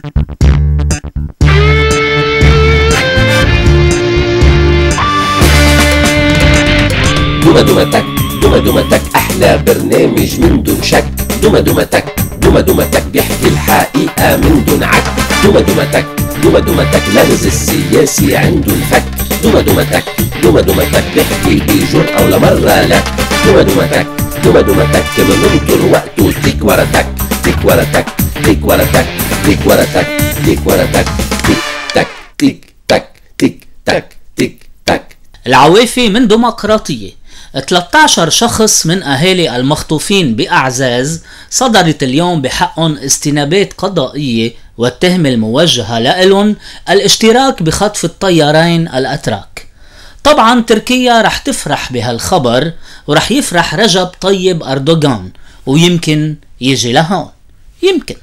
دوما دوما تك، دوما دوما تك أحلى برنامج من دون شك. دوما دوما تك، دوما دوما تك بيحكي الحقيقة من دون عك. دوما دوما تك، دوما دوما تك لغز السياسي عنده الفك. دوما دوما تك، دوما دوما تك بيحكي بجرأة ولا مرة لا. دوما دوما تك، دوما دوما تك مننطر وقته تيك ورا تك، تيك ورا تك، تيك ورا تك، تيك ورا تك، تيك ورا تك، تيك تك تيك تك تيك تك تيك تك. العوافي من دوما كراتية 13 شخص من أهالي المخطوفين بأعزاز صدرت اليوم بحقهم استنابات قضائية، والتهمة الموجهة لهم الاشتراك بخطف الطيارين الأتراك. طبعا تركيا رح تفرح بهالخبر، ورح يفرح رجب طيب أردوغان، ويمكن يجي لهون، يمكن.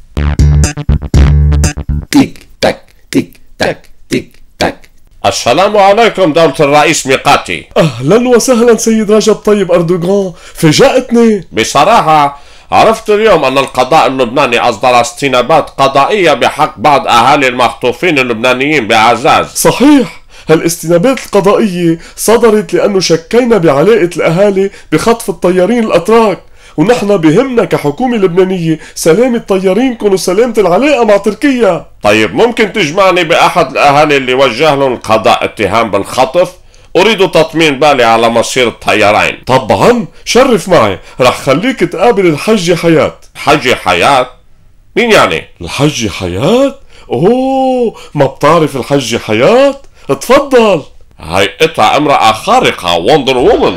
تيك تك تيك تك تيك تك. السلام عليكم دولة الرئيس ميقاتي. أهلا وسهلا سيد رجب طيب أردوغان، فاجأتني. بصراحة عرفت اليوم أن القضاء اللبناني أصدر استنابات قضائية بحق بعض أهالي المخطوفين اللبنانيين بأعزاز. صحيح، هالاستنابات القضائية صدرت لأنه شكينا بعلاقة الأهالي بخطف الطيارين الأتراك، ونحن بهمنا كحكومة لبنانية سلامة طيارينكم وسلامة العلاقة مع تركيا. طيب ممكن تجمعني بأحد الأهالي اللي وجه لهم القضاء اتهام بالخطف؟ أريد تطمين بالي على مصير الطيارين. طبعا شرف معي، رح خليك تقابل الحجة حياة. حجي حياة؟ مين يعني؟ الحجة حياة؟ اوه، ما بتعرف الحجة حياة؟ اتفضل. هيئتها امرأة خارقة، وندر وومن.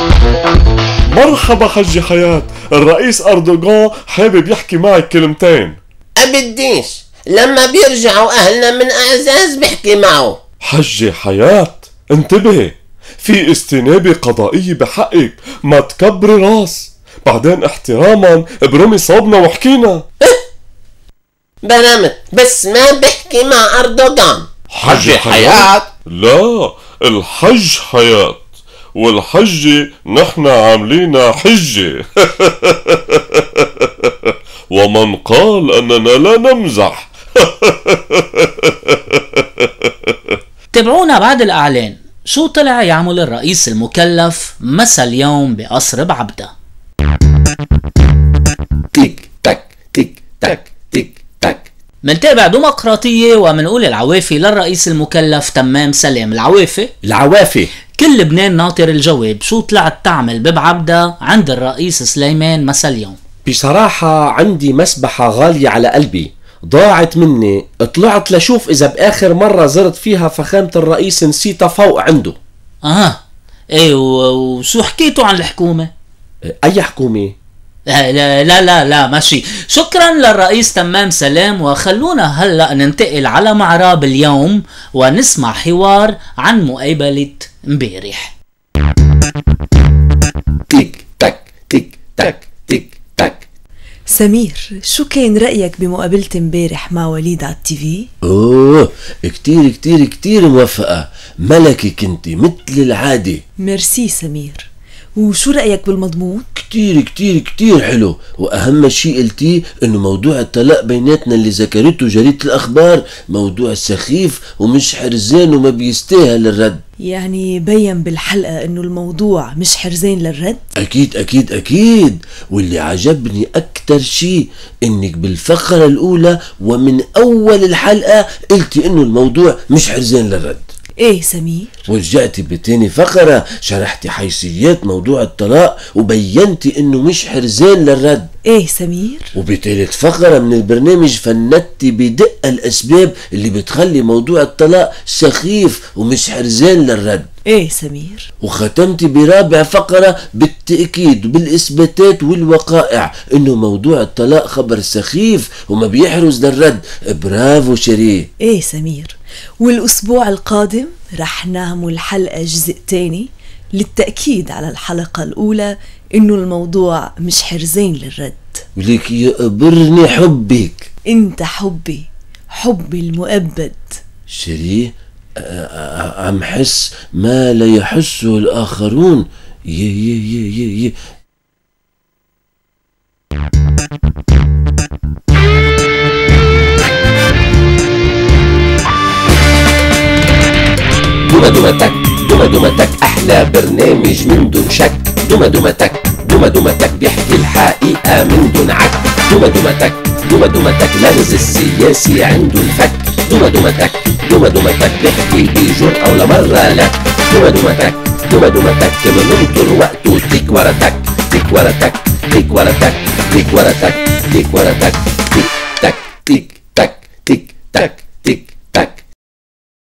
مرحبا حجة حياة، الرئيس أردوغان حابب يحكي معك كلمتين. أبديش، لما بيرجعوا أهلنا من أعزاز بحكي معه. حجة حياة انتبهي، في استنابة قضائية بحقك، ما تكبري راس، بعدين احتراما برمي صوبنا وحكينا. برمت بس ما بحكي مع أردوغان. حجة حياة؟ لا، الحج حياة، والحجة نحن عاملينها حجة. ومن قال أننا لا نمزح. تابعونا بعد الإعلان. شو طلع يعمل الرئيس المكلف مسا اليوم بقصر بعبدة؟ تيك تك تيك تك تيك تك. منتابع ديمقراطية ومنقول العوافي للرئيس المكلف تمام سلام. العوافي كل لبنان ناطر الجواب. شو طلعت تعمل ببعبدة عند الرئيس سليمان مسا اليوم؟ بصراحة عندي مسبحة غالية على قلبي، ضاعت مني، طلعت لشوف إذا بآخر مرة زرت فيها فخامة الرئيس نسيتها فوق عنده. ايه، وشو حكيتوا عن الحكومة؟ أي حكومة؟ لا لا لا لا ماشي. شكرا للرئيس تمام سلام، وخلونا هلأ ننتقل على معراب اليوم ونسمع حوار عن مقابلة امبارح. تيك تك تيك تك تيك تك. سمير، شو كان رأيك بمقابلة امبارح مع وليد على التيفي؟ اوه، كتير كتير كتير موفقة، ملكي كنتي مثل العادة. ميرسي سمير. وشو رأيك بالمضمون؟ كتير كتير كتير حلو، وأهم شيء قلتيه إنه موضوع الطلاق بيناتنا اللي ذكرته جريدة الأخبار موضوع سخيف ومش حرزان وما بيستاهل الرد. يعني بين بالحلقة إنه الموضوع مش حرزين للرد؟ أكيد أكيد أكيد. واللي عجبني أكتر شيء إنك بالفقرة الأولى ومن أول الحلقة قلتي إنه الموضوع مش حرزان للرد. ايه سمير، ورجعتي بتاني فقرة شرحتي حيثيات موضوع الطلاق وبينتي انه مش حرزان للرد. ايه سمير، وبتالت فقرة من البرنامج فندتي بدقة الاسباب اللي بتخلي موضوع الطلاق سخيف ومش حرزان للرد. ايه سمير، وختمتي برابع فقرة بالتأكيد وبالإثباتات والوقائع إنه موضوع الطلاق خبر سخيف وما بيحرز للرد. برافو شيرين. ايه سمير. والأسبوع القادم رح نعمل حلقة جزء تاني للتأكيد على الحلقة الأولى إنه الموضوع مش حرزين للرد. وليك يقبرني حبك. انت حبي المؤبد. شيرين، عم حس ما لا يحسه الآخرون. ي دوما دوما تك، دوما دوما تك أحلى برنامج من دون شك. دوما دوما تك، دوما دوما تك بيحكي الحقيقة من دون عك. دوما دوما تك، دوما دوما تك لغز السياسي عنده الفك. دوما دوما تك، دوما دوما تك بيحكي بجرأة ولا مرة لك. دوما دوما تك، دوما دوما تك بننطر وقته تيك ورا تك، تيك ورا تك، تيك ورا تك، تيك ورا تك، تيك ورا تك، تيك تك تيك تك تيك تك.